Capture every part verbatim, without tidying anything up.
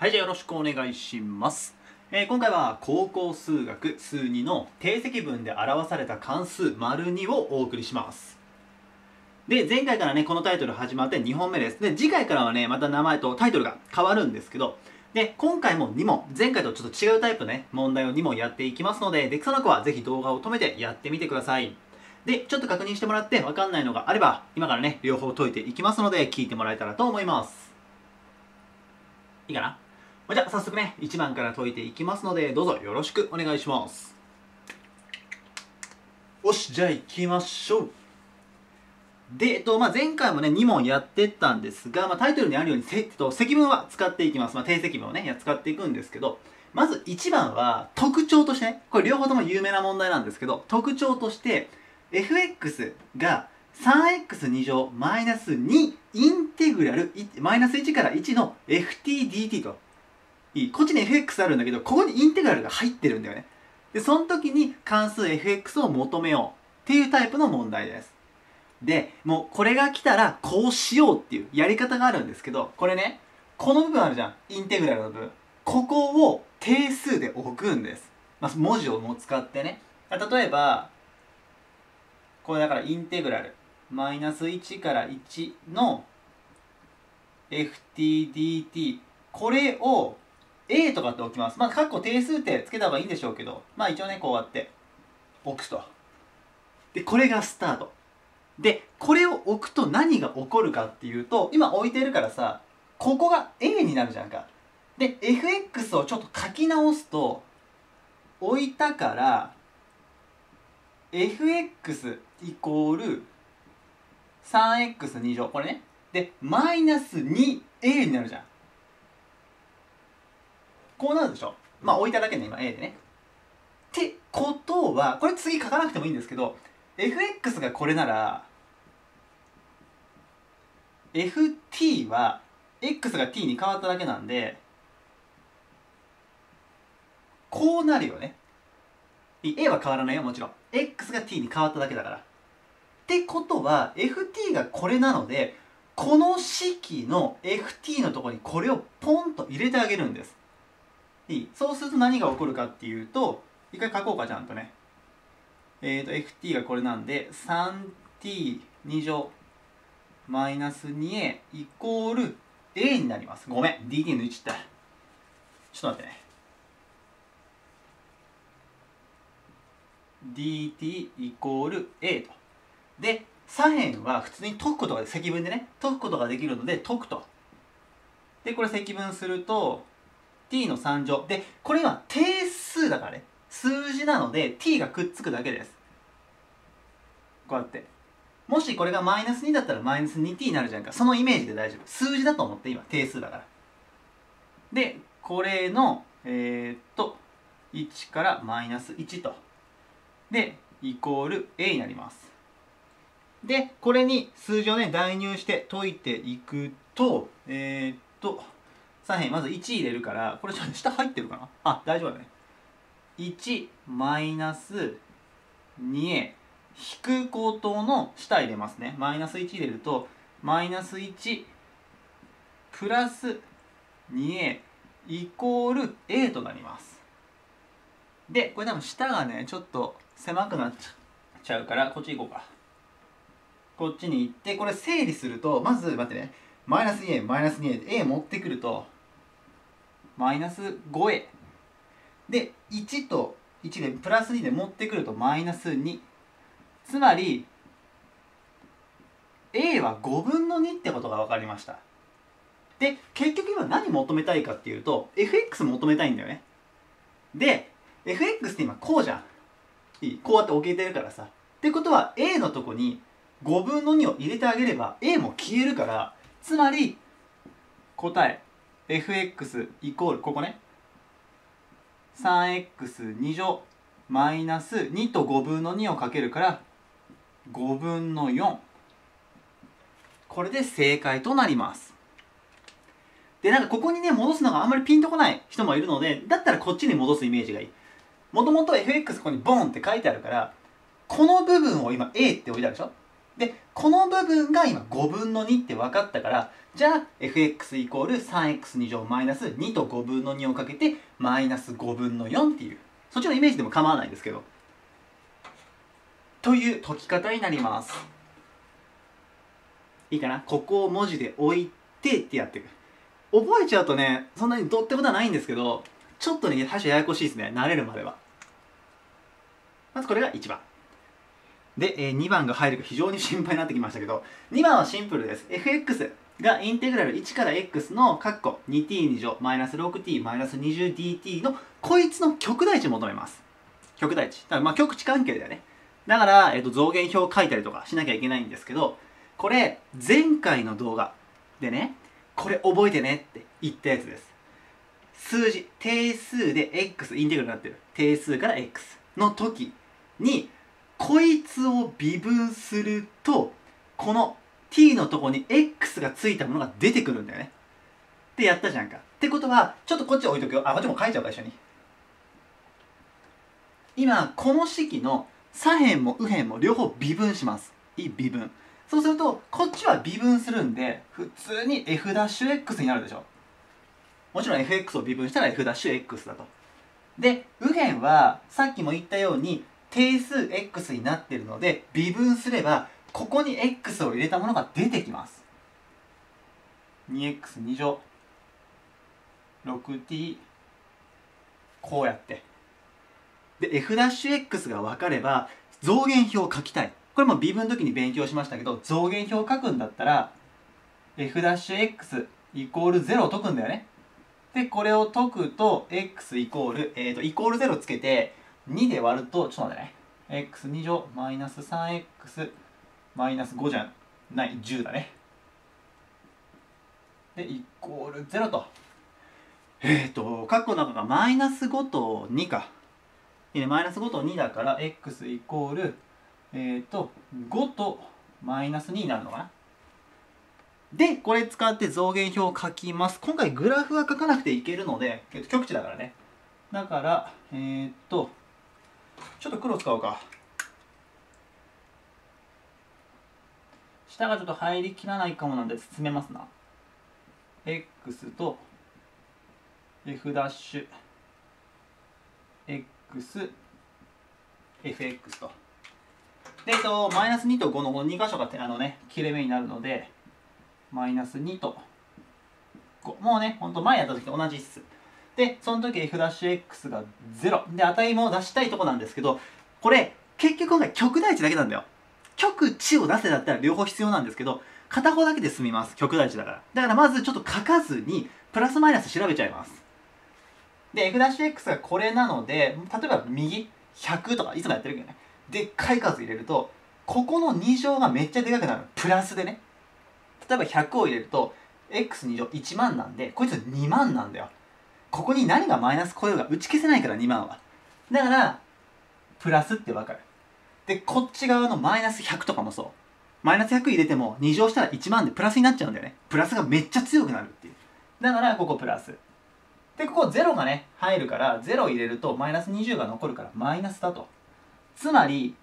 はい、じゃあよろしくお願いします。えー、今回は高校数学数にの定積分で表された関数 ② をお送りします。で、前回からね、このタイトル始まってにほんめです。で、次回からはね、また名前とタイトルが変わるんですけど、で、今回もに問、前回とちょっと違うタイプのね、問題をに問やっていきますので、できそうな子はぜひ動画を止めてやってみてください。で、ちょっと確認してもらってわかんないのがあれば、今からね、両方解いていきますので、聞いてもらえたらと思います。いいかな？じゃあ早速ね、いちばんから解いていきますので、どうぞよろしくお願いします。よし、じゃあ行きましょう。で、えっと、まあ、前回もね、に問やってったんですが、まあ、タイトルにあるように、せ、えっと、積分は使っていきます。まあ、定積分をね、使っていくんですけど、まずいちばんは特徴としてね、これ両方とも有名な問題なんですけど、特徴として、エフエックス が さんエックスに 乗マイナスにインテグラルマイナスいちからいちの エフティーディーティー と。いい。こっちに エフエックス あるんだけど、ここにインテグラルが入ってるんだよね。で、その時に関数 エフエックス を求めようっていうタイプの問題です。で、もうこれが来たらこうしようっていうやり方があるんですけど、これね、この部分あるじゃん。インテグラルの部分。ここを定数で置くんです。まあ、文字をも使ってね。例えば、これだからインテグラル。マイナスいちからいちの エフティーディーティー。これをA とかって置きます。まあ、括弧定数ってつけた方がいいんでしょうけど、まあ一応ね、こうやって置くと。で、これがスタート。で、これを置くと何が起こるかっていうと、今置いてるからさ、ここが A になるじゃんか。で、エフエックス をちょっと書き直すと、置いたから、エフエックス イコール さんエックスに 乗。これね。で、マイナス にエー になるじゃん。こうなるでしょ。まあ置いただけね、今 A でね。ってことは、これ次書かなくてもいいんですけど、エフエックス がこれなら、エフティー は X が T に変わっただけなんで、こうなるよね。A は変わらないよ、もちろん。X が T に変わっただけだから。ってことは、エフティー がこれなので、この式の エフティー のところにこれをポンと入れてあげるんです。いい？そうすると何が起こるかっていうと、一回書こうか、ちゃんとね。えっと、エフティー がこれなんで、さんティーに 乗マイナス にエー イコール A になります。ごめん、ディーティー 抜いちゃった。ちょっと待ってね。ディーティー イコール A と。で、左辺は普通に解くことが、積分でね、解くことができるので解くと。で、これ積分すると、t のさん乗。で、これ今定数だからね。数字なので t がくっつくだけです。こうやって。もしこれがマイナスにだったらマイナス にティー になるじゃんか。そのイメージで大丈夫。数字だと思って今定数だから。で、これの、えー、っと、いちからマイナスいちと。で、イコール A になります。で、これに数字をね、代入して解いていくと、えー、っと、左辺まずいち入れるから、これちょっと下入ってるかなあ、大丈夫だね。いちマイナス にエー 引くことの下入れますね。マイナスいち入れると、マイナスいちプラス にエー イコール A となります。で、これ多分下がね、ちょっと狭くなっちゃうから、こっち行こうか。こっちに行って、これ整理すると、まず待ってね。マイナス にエー、マイナス にエー で A 持ってくると、マイナス ごエー。で、いちといちでプラスにで持ってくるとマイナスに。つまり、A はごぶんのにってことが分かりました。で、結局今何求めたいかっていうと、エフエックス 求めたいんだよね。で、エフエックス って今こうじゃん。いい？こうやって置けてるからさ。ってことは A のとこにごぶんのにを入れてあげれば A も消えるから、つまり答え エフエックス イコールここね さんエックスに 乗マイナスにとごぶんのにをかけるからごぶんのよん。これで正解となります。で、なんかここにね戻すのがあんまりピンとこない人もいるので、だったらこっちに戻すイメージがいい。もともと エフエックス ここにボンって書いてあるから、この部分を今 A って置いてあるでしょ。 でこの部分が今ごぶんのにって分かったから、じゃあ エフエックス イコール さんエックスに 乗マイナスにとごぶんのにをかけてマイナスごぶんのよんっていう、そっちのイメージでも構わないですけど、という解き方になります。いいかな。ここを文字で置いてってやっていく。覚えちゃうとね、そんなにどうってことはないんですけど、ちょっとね、最初ややこしいですね。慣れるまでは。まずこれがいちばん。で、えー、にばんが入るか非常に心配になってきましたけど、にばんはシンプルです。エフエックス がインテグラルいちから x の括弧 にティーに 乗マイナス ろくティー マイナス にじゅうディーティー のこいつの極大値を求めます。極大値。だからまあ極値関係だよね。だから、えー、と増減表を書いたりとかしなきゃいけないんですけど、これ前回の動画でね、これ覚えてねって言ったやつです。数字、定数で x インテグラルになってる定数から x の時にこいつを微分するとこの t のとこに x がついたものが出てくるんだよねってやったじゃんか。ってことはちょっとこっち置いとくよ。あ、こっちも書いちゃうか一緒に。今この式の左辺も右辺も両方微分します。いい微分。そうするとこっちは微分するんで普通に f'(x) になるでしょ。もちろん エフエックス を微分したら f'(x) だと。で右辺はさっきも言ったように定数 x になっているので微分すればここに x を入れたものが出てきます。 にエックスに 乗 ろくティー こうやってで f'(x) が分かれば増減表を書きたい。これも微分の時に勉強しましたけど、増減表を書くんだったら f'(x) イコールゼロを解くんだよね。でこれを解くと x イコール、えー、とイコールゼロつけてにで割るとちょっと待ってね、 エックスに 乗マイナス さんエックス マイナスごじゃないじゅうだね。でイコールゼロと、えっ、ー、と括弧の中がマイナスごとにか、いいね、マイナスごとにだから x イコールえっ、ー、とごとマイナスにになるのかな。でこれ使って増減表を書きます。今回グラフは書かなくていけるので、えっと、極値だからね。だからえー、っとちょっと黒使おうか。下がちょっと入りきらないかもなんで進めますな。 x と f' x fx とで、えっと、マイナスにとごのこのに箇所があのね切れ目になるのでマイナスにとご、もうねほんと前やった時と同じっす。でその時 f'(x) がゼロで値も出したいとこなんですけど、これ結局今回極大値だけなんだよ。極値を出せだったら両方必要なんですけど、片方だけで済みます。極大値だから。だからまずちょっと書かずにプラスマイナス調べちゃいます。で f'(x) がこれなので、例えば右ひゃくとかいつもやってるけどね、でっかい数入れるとここのに乗がめっちゃでかくなる。プラスでね、例えばひゃくを入れると エックスに 乗いちまんなんで、こいつにまんなんだよ。ここに何がマイナス来ようが打ち消せないからにまんは。だからプラスって分かる。でこっち側のマイナスひゃくとかもそう。マイナスひゃく入れてもに乗したらいちまんでプラスになっちゃうんだよね。プラスがめっちゃ強くなるっていう。だからここプラスで、ここゼロがね入るからゼロ入れるとマイナスにじゅうが残るからマイナスだと。つまり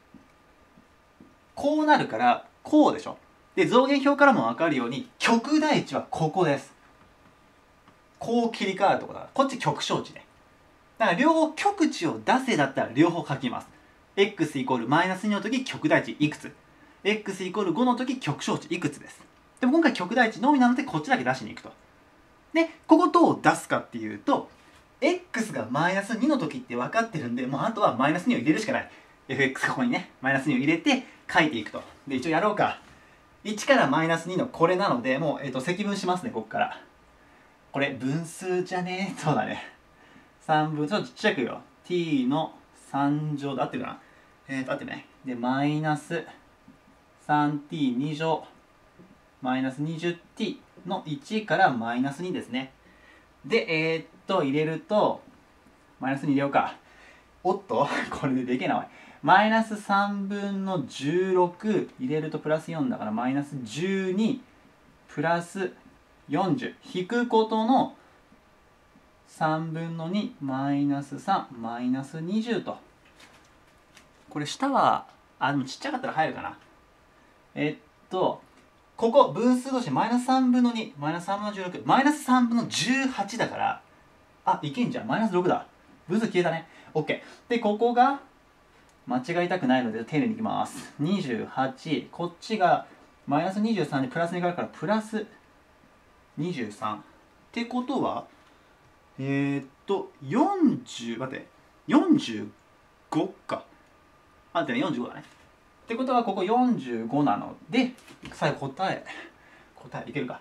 こうなるからこうでしょ。で増減表からも分かるように極大値はここです。こう切り替わるところだから、こっち極小値ね。だから両方極値を出せだったら両方書きます。x イコールマイナスにの時極大値いくつ、 x イコールごの時極小値いくつです。でも今回極大値のみなのでこっちだけ出しに行くと。でここどう出すかっていうと、 x がマイナスにの時って分かってるんで、もうあとはマイナスにを入れるしかない。 エフエックス ここにねマイナスにを入れて書いていくと。で一応やろうか。いちからマイナスにのこれなので、もう、えー、と積分しますね。ここからこれ分数じゃねえ。そうだね、さんぶんちょっとちっちゃくよ。 t のさん乗で合ってるかな。えっ、ー、と合ってるね。でマイナス さんティーに 乗マイナス にじゅうティー のいちからマイナスにですね。でえー、っと入れるとマイナスに入れようか。おっとこれででけえなおい。マイナスさんぶんのじゅうろく入れるとプラスよんだからマイナスじゅうにプラスよんじゅう引くことのさんぶんのにマイナスさんマイナスにじゅうと。これ下はあでもちっちゃかったら入るかな。 えっとここ分数同士マイナスさんぶんのにマイナスさんぶんのじゅうろくマイナスさんぶんのじゅうはちだから、あ、いけんじゃん。マイナスろくだ。分数消えたね。 OK で、ここが間違いたくないので丁寧にいきます。にじゅうはち、こっちがマイナスにじゅうさんでプラスに変わるからプラスにじゅうさんってことは、えー、っとよんじゅう、待って、よんじゅうごか、あってね、よんじゅうごだね。ってことはここよんじゅうごなので、最後答え答えいけるか。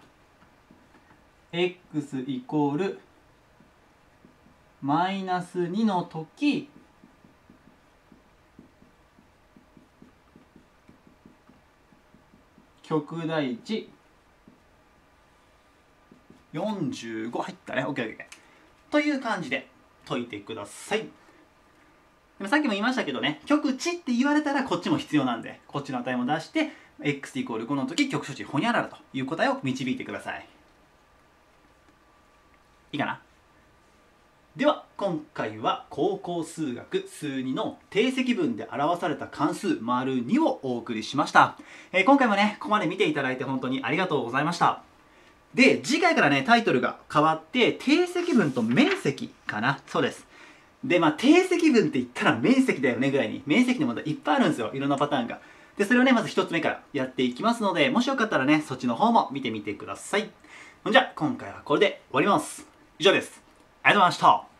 x イコールマイナスにの時極大値よんじゅうご入ったね。 オーケーオーケー という感じで解いてください。でもさっきも言いましたけどね、極値って言われたらこっちも必要なんで、こっちの値も出して x イコールごの時極小値ホニャララという答えを導いてください。いいかな。では今回は高校数学数にの定積分で表された関数 ② をお送りしました。えー、今回もねここまで見ていただいて本当にありがとうございました。で、次回からねタイトルが変わって定積分と面積かな。そうです。で、まあ定積分って言ったら面積だよねぐらいに面積の問題いっぱいあるんですよ。いろんなパターンが。で、それをねまずひとつめからやっていきますので、もしよかったらねそっちの方も見てみてください。ほんじゃ今回はこれで終わります。以上です。ありがとうございました。